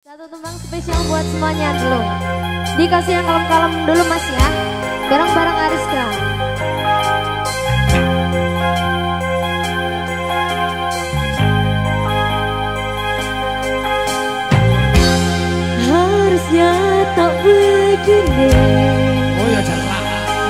Satu tembang spesial buat semuanya dulu. Dikasih yang kalem-kalem dulu mas ya. Bareng-bareng Ariska. Harusnya tak begini. Oh ya jangan.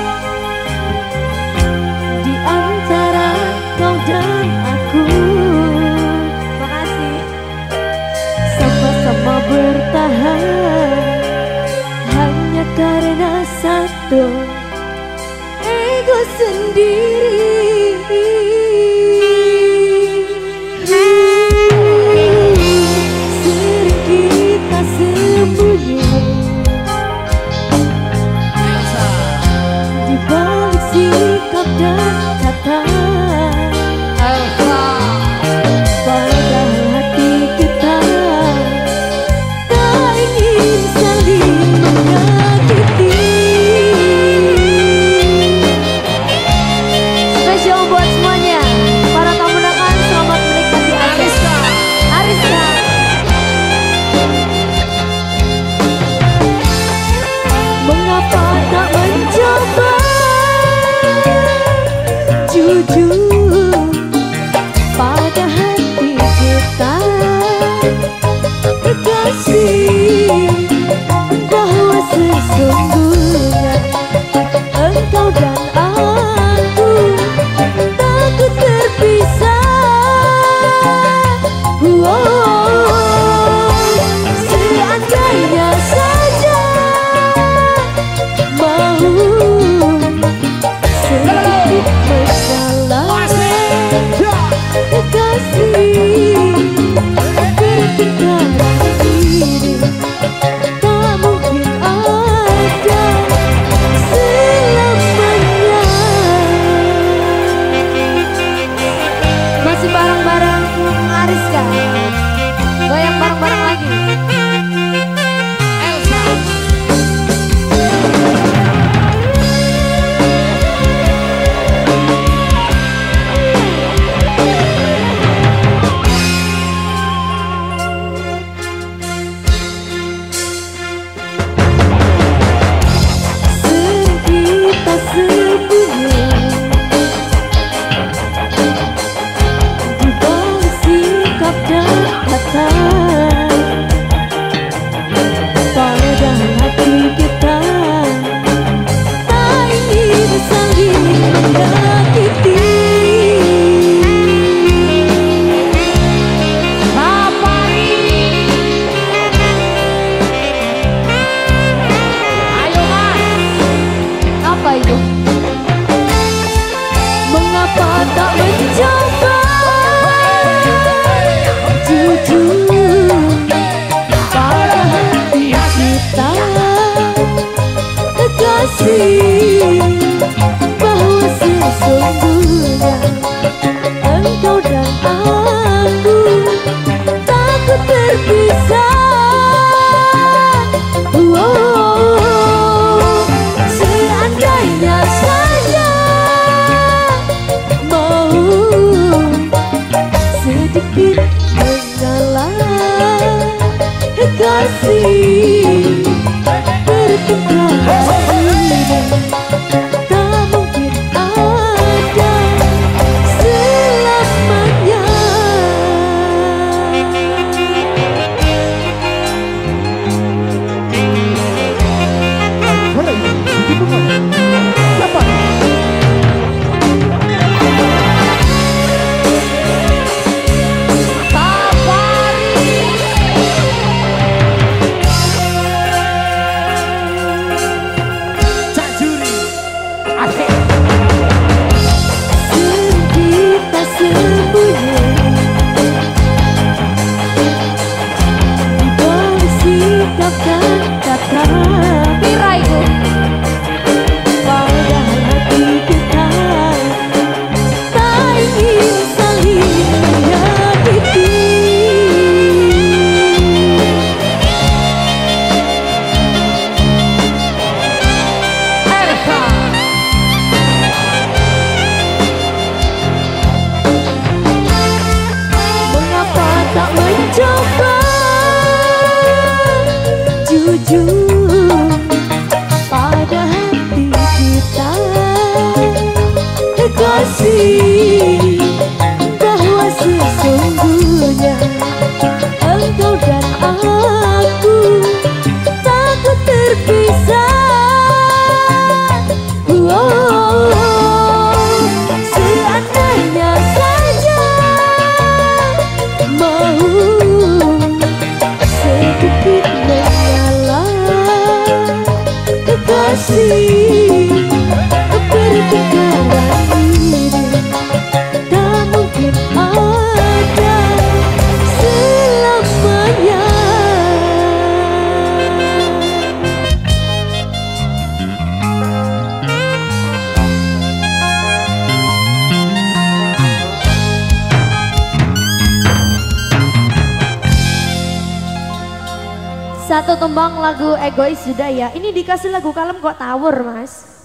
Di antara kau dan aku. Makasih. Sama-sama bertahan hanya karena satu ego sendiri. Sering kita sembunyi di balik sikap dan kata. Padahal hati kita tak ingin saling menyakiti. Spesial buat semuanya. Para tamu undangan selamat menikmati Ariska. Ariska. Mengapa tak mencoba jujur pada hati kita, kasih bahwa sesungguhnya engkau dan aku takut terpisah. Seandainya saja mau sedikit bersalah, kasih bertingkah diri tak mungkin ada selamanya. Masih bareng-bareng Ariska. Goyang bareng-bareng lagi. Sering kita sembunyi di balik sikap dan kata. Padahal hati kita tak ingin saling menyakiti. Apa itu? Mengapa tak mencoba jujur pada hati kita, kasih bahwa sesungguhnya engkau dan aku takut terpisah. Seandainya saja mau sedikit mengalah, kasih bertingkah diri tak mungkin ada selamanya. Cak Juri. kasih bertengkaran ini tak mungkin ada selamanya. Satu tembang lagu egois sudah ya. Ini dikasih lagu kalem kok tawur mas.